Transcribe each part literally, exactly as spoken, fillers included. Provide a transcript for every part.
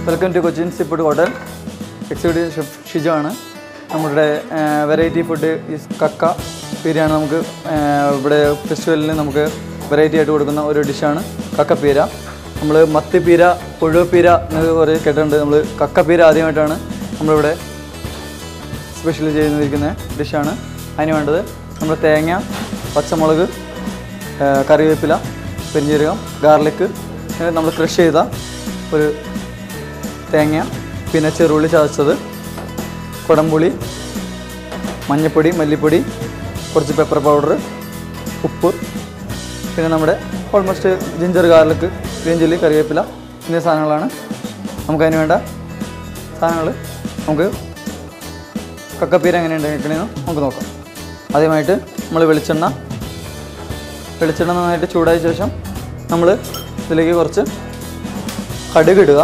Welcome to Cochin seafood hotel. Executive chef Shijo ആണ്. നമ്മുടെ variety food ഈ കക്ക പീരയാണ്. നമുക്ക് ഇവിടെ ഫെസ്റ്റിവലിന് നമുക്ക് വെറൈറ്റി ആയിട്ട് കൊടുക്കുന്ന ഒരു ഡിഷാണ് കക്കപ്പീര. നമ്മൾ മത്തിപ്പീര, കൊഴുവപ്പീര എന്നൊക്കെ കുറേ കേട്ടിട്ടുണ്ട്. നമ്മൾ കക്കപ്പീര ആദ്യമായിട്ടാണ് നമ്മളിവിടെ സ്പെഷ്യൽ ചെയ്തിരിക്കുന്ന ഡിഷാണ്. അതിന് വേണ്ടത് നമ്മൾ തേങ്ങ, പച്ചമുളക്, കറിവേപ്പില, പെരിഞ്ജീരകം, ഗാർലിക്ക്, നമ്മൾ ക്രഷ് ചെയ്ത ഒരു തേങ്ങ, പിന്നെ ചെറുള്ളി ചതച്ചത്, കുടംപുളി, മഞ്ഞൾപ്പൊടി, മല്ലിപ്പൊടി, കുറച്ച് പെപ്പർ പൗഡർ, ഉപ്പ്, പിന്നെ നമ്മുടെ almost ginger, garlic, green chilli, കറിവേപ്പില എന്നീ സാധനങ്ങളാണ് നമുക്കതിന് വേണ്ട സാധനങ്ങൾ. നമുക്ക് കക്കപ്പീര എങ്ങനെ ഉണ്ടാക്കണമെന്ന് നമുക്ക് നോക്കാം. ആദ്യമായിട്ട് നമ്മൾ വെളിച്ചെണ്ണ വെളിച്ചെണ്ണ നന്നായിട്ട് ചൂടായ ശേഷം നമ്മൾ ഇതിലേക്ക് കുറച്ച് കടുക് ഇടുക.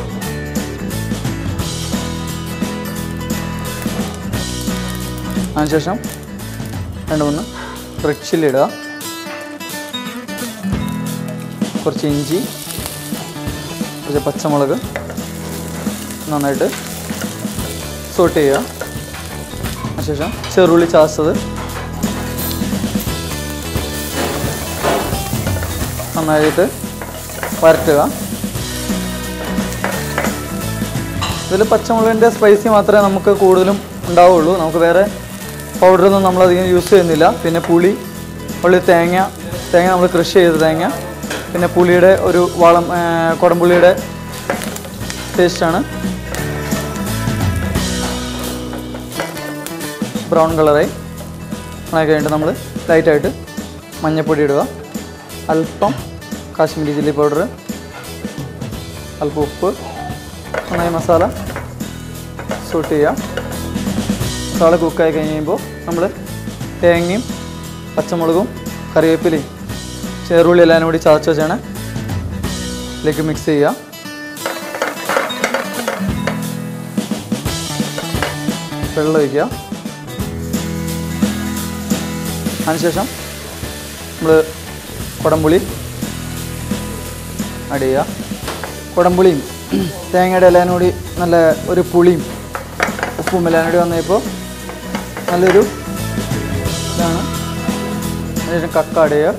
അതിനുശേഷം രണ്ട് മൂന്ന് റെഡ് ചില്ലി ഇടുക, കുറച്ച് ഇഞ്ചി, കുറച്ച് പച്ചമുളക് നന്നായിട്ട് സോട്ട് ചെയ്യുക. അതിനുശേഷം ചെറുള്ളി ചതച്ചത് നന്നായിട്ട് വരട്ടുക. ഇതിൽ പച്ചമുളകിൻ്റെ സ്പൈസി മാത്രമേ നമുക്ക് കൂടുതലും ഉണ്ടാവുള്ളൂ. നമുക്ക് വേറെ പൗഡറൊന്നും നമ്മളധികം യൂസ് ചെയ്യുന്നില്ല. പിന്നെ പുളി, ഉള്ളി, തേങ്ങ തേങ്ങ നമ്മൾ ക്രഷ് ചെയ്ത തേങ്ങ, പിന്നെ പുളിയുടെ ഒരു വളം, കുടംപുളിയുടെ ടേസ്റ്റാണ്. ബ്രൗൺ കളറായി അങ്ങനെ കഴിഞ്ഞിട്ട് നമ്മൾ ലൈറ്റായിട്ട് മഞ്ഞൾപ്പൊടി ഇടുക, അല്പം കാശ്മീരി ചില്ലി പൗഡർ, അല്പം ഉപ്പ്, നന്നായി മസാല സൂട്ട് ചെയ്യുക. മസാല കുക്കായി കഴിഞ്ഞ് കഴിയുമ്പോൾ നമ്മൾ തേങ്ങയും പച്ചമുളകും കറിവേപ്പിലയും ചെറുള്ളി എല്ലാം കൂടി ചതച്ച് വെച്ചാണ് ഇതിലേക്ക് മിക്സ് ചെയ്യുക. വെള്ളം ഒഴിക്കുക. അതിനുശേഷം നമ്മൾ കുടംപുളി ആഡ് ചെയ്യുക. കുടംപുളിയും തേങ്ങയുടെ എല്ലാം കൂടി നല്ല ഒരു പുളിയും ഉപ്പും എല്ലാം കൂടി വന്നപ്പോൾ നല്ലൊരു ഇതാണ്. അതിനുശേഷം കക്ക ആഡ് ചെയ്യുക.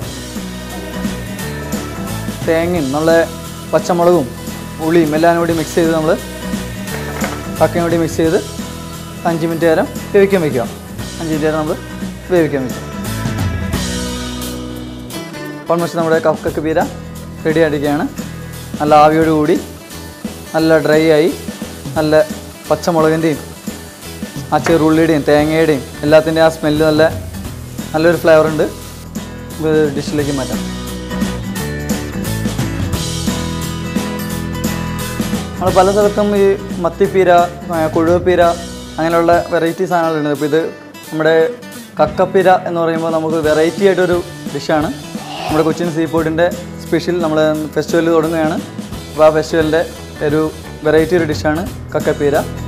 തേങ്ങയും നല്ല പച്ചമുളകും പുളിയും എല്ലാം കൂടി മിക്സ് ചെയ്ത് നമ്മൾ കക്കയും കൂടി മിക്സ് ചെയ്ത് അഞ്ച് മിനിറ്റ് നേരം വേവിക്കാൻ വയ്ക്കുക. അഞ്ച് മിനിറ്റ് നേരം നമ്മൾ വേവിക്കാൻ വയ്ക്കുക. ഓൾമോസ്റ്റ് നമ്മുടെ കക്കപ്പീര റെഡി ആയിരിക്കുകയാണ്. നല്ല ആവിയോട് കൂടി നല്ല ഡ്രൈ ആയി, നല്ല പച്ചമുളകിൻ്റെയും ആ ചെറുള്ളിയുടെയും തേങ്ങയുടെയും എല്ലാത്തിൻ്റെയും ആ സ്മെല്ല് നല്ല നല്ലൊരു ഫ്ലേവർ ഉണ്ട്. ഡിഷിലേക്ക് മാറ്റാം. നമ്മൾ പല സ്ഥലത്തും ഈ മത്തിപ്പീര, കൊഴുവപ്പീര അങ്ങനെയുള്ള വെറൈറ്റി സാധനങ്ങളുണ്ട്. ഇപ്പോൾ ഇത് നമ്മുടെ കക്കപ്പീര എന്ന് പറയുമ്പോൾ നമുക്ക് വെറൈറ്റി ആയിട്ടൊരു ഡിഷാണ്. നമ്മുടെ കൊച്ചിൻ സീ ഫുഡിൻ്റെ സ്പെഷ്യൽ നമ്മൾ ഫെസ്റ്റിവൽ തുടങ്ങുകയാണ്. അപ്പോൾ ആ ഫെസ്റ്റിവലിൻ്റെ ഒരു വെറൈറ്റി ഒരു ഡിഷാണ് കക്കപ്പീര.